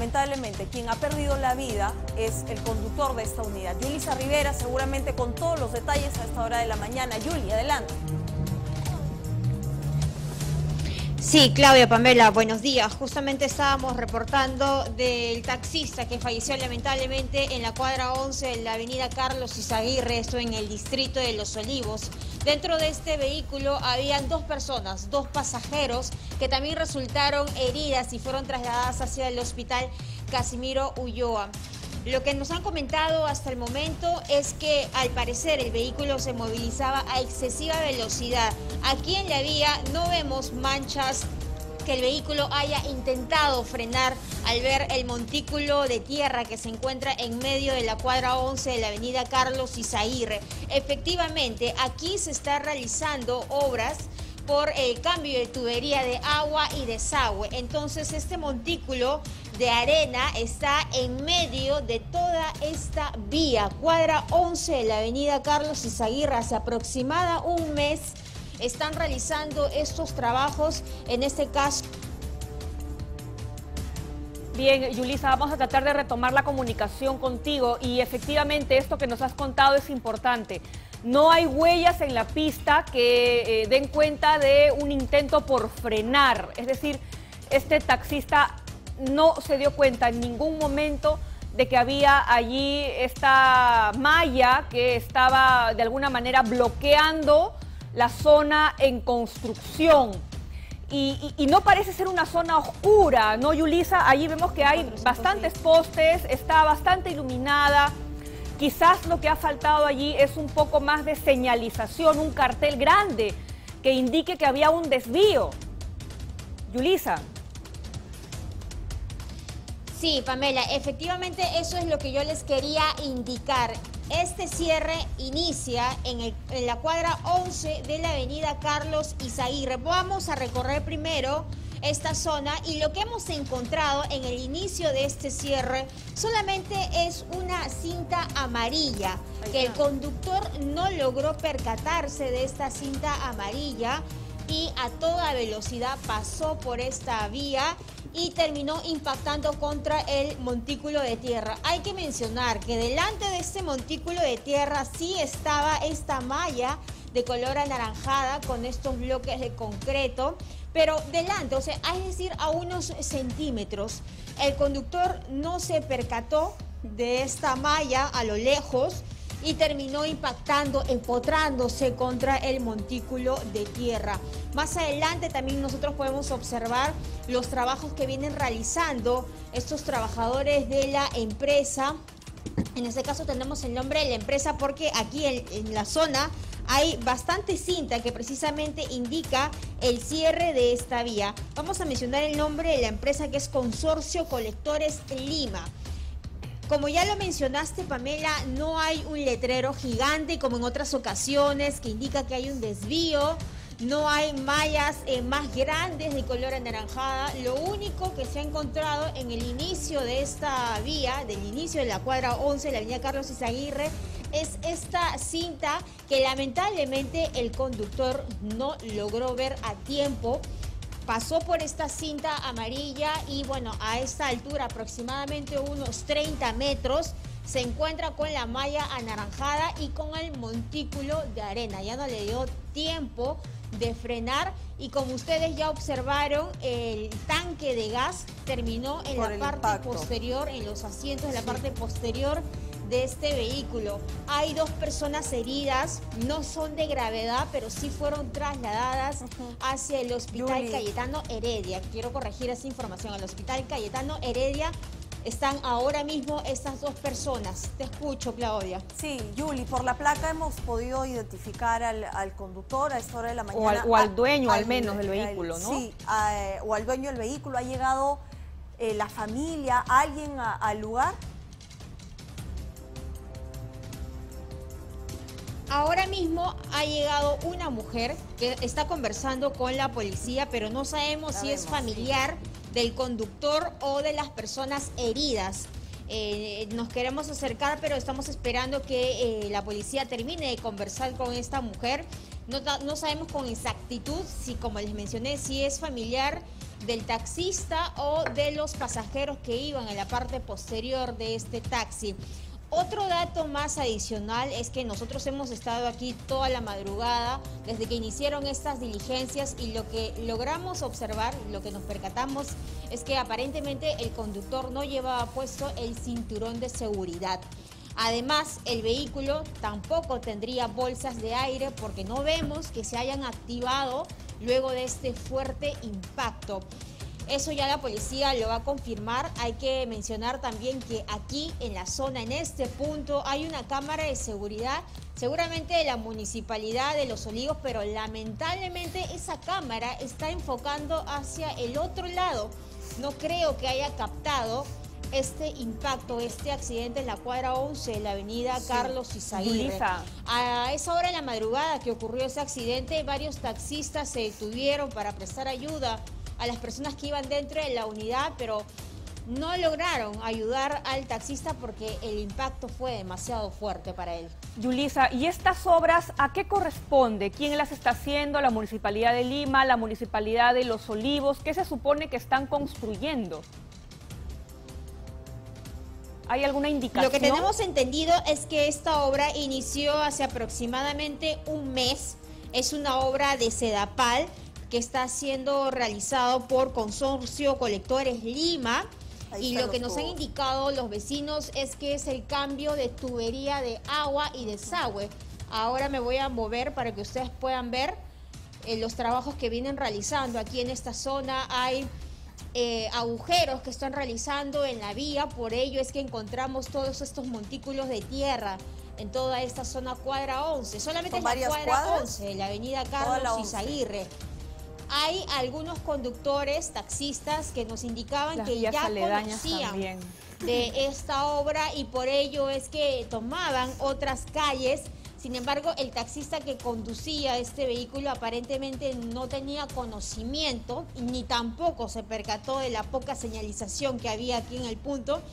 Lamentablemente, quien ha perdido la vida es el conductor de esta unidad. Yulisa Rivera, seguramente con todos los detalles a esta hora de la mañana. Yuli, adelante. Sí, Claudia, Pamela, buenos días. Justamente estábamos reportando del taxista que falleció lamentablemente en la cuadra 11 de la avenida Carlos Izaguirre, esto en el distrito de Los Olivos. Dentro de este vehículo habían dos personas, dos pasajeros, que también resultaron heridas y fueron trasladadas hacia el hospital Casimiro Ulloa. Lo que nos han comentado hasta el momento es que al parecer el vehículo se movilizaba a excesiva velocidad. Aquí en la vía no vemos manchas que el vehículo haya intentado frenar al ver el montículo de tierra que se encuentra en medio de la cuadra 11 de la avenida Carlos Izaguirre. Efectivamente, aquí se está realizando obras por el cambio de tubería de agua y desagüe. Entonces este montículo de arena está en medio de toda esta vía, cuadra 11 de la avenida Carlos Izaguirre. Hace aproximada un mes están realizando estos trabajos, en este caso. Bien, Yulisa, vamos a tratar de retomar la comunicación contigo y efectivamente esto que nos has contado es importante. No hay huellas en la pista que den cuenta de un intento por frenar, es decir, este taxista no se dio cuenta en ningún momento de que había allí esta malla que estaba de alguna manera bloqueando la zona en construcción. Y no parece ser una zona oscura, ¿no, Yulisa? Allí vemos que hay bastantes postes, está bastante iluminada. Quizás lo que ha faltado allí es un poco más de señalización, un cartel grande que indique que había un desvío. Yulisa. Sí, Pamela, efectivamente eso es lo que yo les quería indicar. Este cierre inicia en la cuadra 11 de la avenida Carlos Izaguirre. Vamos a recorrer primero esta zona y lo que hemos encontrado en el inicio de este cierre solamente es una cinta amarilla, que el conductor no logró percatarse de esta cinta amarilla y a toda velocidad pasó por esta vía y terminó impactando contra el montículo de tierra. Hay que mencionar que delante de este montículo de tierra sí estaba esta malla de color anaranjada con estos bloques de concreto, pero delante, o sea, es decir, a unos centímetros. El conductor no se percató de esta malla a lo lejos y terminó impactando, empotrándose contra el montículo de tierra. Más adelante también nosotros podemos observar los trabajos que vienen realizando estos trabajadores de la empresa. En este caso tenemos el nombre de la empresa porque aquí en la zona hay bastante cinta que precisamente indica el cierre de esta vía. Vamos a mencionar el nombre de la empresa, que es Consorcio Colectores Lima. Como ya lo mencionaste, Pamela, no hay un letrero gigante como en otras ocasiones que indica que hay un desvío. No hay mallas más grandes de color anaranjada. Lo único que se ha encontrado en el inicio de esta vía, del inicio de la cuadra 11 de la avenida Carlos Izaguirre, es esta cinta que lamentablemente el conductor no logró ver a tiempo. Pasó por esta cinta amarilla y bueno, a esta altura, aproximadamente unos 30 metros, se encuentra con la malla anaranjada y con el montículo de arena. Ya no le dio tiempo de frenar y como ustedes ya observaron, el tanque de gas terminó en la parte posterior, en los asientos de la parte posterior de este vehículo. Hay dos personas heridas, no son de gravedad, pero sí fueron trasladadas hacia el Hospital Cayetano Heredia. Quiero corregir esa información. Al Hospital Cayetano Heredia están ahora mismo estas dos personas. Te escucho, Claudia. Sí, Yuli, por la placa hemos podido identificar al conductor a esta hora de la mañana. O al dueño, al menos, del vehículo, ¿no? Sí, o al dueño del vehículo. ¿Ha llegado la familia, alguien al lugar? Ahora mismo ha llegado una mujer que está conversando con la policía, pero no sabemos si es familiar del conductor o de las personas heridas. Nos queremos acercar, pero estamos esperando que la policía termine de conversar con esta mujer. No sabemos con exactitud si, como les mencioné, si es familiar del taxista o de los pasajeros que iban en la parte posterior de este taxi. Otro dato más adicional es que nosotros hemos estado aquí toda la madrugada desde que iniciaron estas diligencias y lo que logramos observar, lo que nos percatamos es que aparentemente el conductor no llevaba puesto el cinturón de seguridad. Además, el vehículo tampoco tendría bolsas de aire porque no vemos que se hayan activado luego de este fuerte impacto. Eso ya la policía lo va a confirmar. Hay que mencionar también que aquí en la zona, en este punto, hay una cámara de seguridad, seguramente de la Municipalidad de Los Olivos, pero lamentablemente esa cámara está enfocando hacia el otro lado. No creo que haya captado este impacto, este accidente en la cuadra 11 de la avenida Carlos Izaguirre. Yulisa. A esa hora de la madrugada que ocurrió ese accidente, varios taxistas se detuvieron para prestar ayuda a las personas que iban dentro de la unidad, pero no lograron ayudar al taxista porque el impacto fue demasiado fuerte para él. Yulisa, ¿y estas obras a qué corresponde? ¿Quién las está haciendo? ¿La Municipalidad de Lima? ¿La Municipalidad de Los Olivos? ¿Qué se supone que están construyendo? ¿Hay alguna indicación? Lo que tenemos entendido es que esta obra inició hace aproximadamente un mes. Es una obra de Sedapal que está siendo realizado por Consorcio Colectores Lima. Y lo que nos han indicado los vecinos es que es el cambio de tubería de agua y desagüe. Ahora me voy a mover para que ustedes puedan ver los trabajos que vienen realizando. Aquí en esta zona hay agujeros que están realizando en la vía, por ello es que encontramos todos estos montículos de tierra en toda esta zona cuadra 11. Solamente es la cuadra 11, la avenida Carlos Izaguirre. Hay algunos conductores, taxistas, que nos indicaban que ya conocían de esta obra y por ello es que tomaban otras calles. Sin embargo, el taxista que conducía este vehículo aparentemente no tenía conocimiento ni tampoco se percató de la poca señalización que había aquí en el punto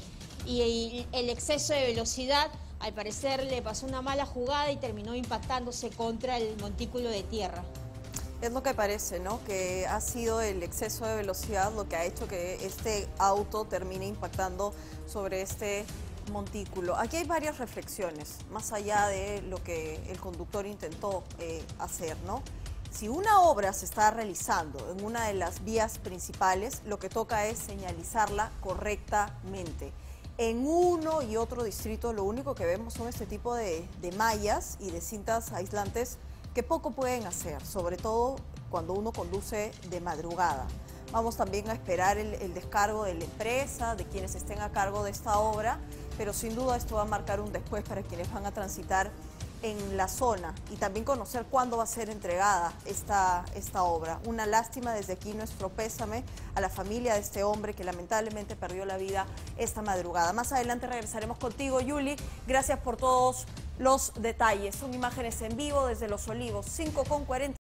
y el exceso de velocidad, al parecer, le pasó una mala jugada y terminó impactándose contra el montículo de tierra. Es lo que parece, ¿no? Que ha sido el exceso de velocidad lo que ha hecho que este auto termine impactando sobre este montículo. Aquí hay varias reflexiones, más allá de lo que el conductor intentó hacer, ¿no? Si una obra se está realizando en una de las vías principales, lo que toca es señalizarla correctamente. En uno y otro distrito lo único que vemos son este tipo de mallas y de cintas aislantes que poco pueden hacer, sobre todo cuando uno conduce de madrugada. Vamos también a esperar el descargo de la empresa, de quienes estén a cargo de esta obra, pero sin duda esto va a marcar un después para quienes van a transitar en la zona y también conocer cuándo va a ser entregada esta obra. Una lástima, desde aquí nuestro pésame a la familia de este hombre que lamentablemente perdió la vida esta madrugada. Más adelante regresaremos contigo, Yuli. Gracias por todos los detalles. Son imágenes en vivo desde Los Olivos, 5:40.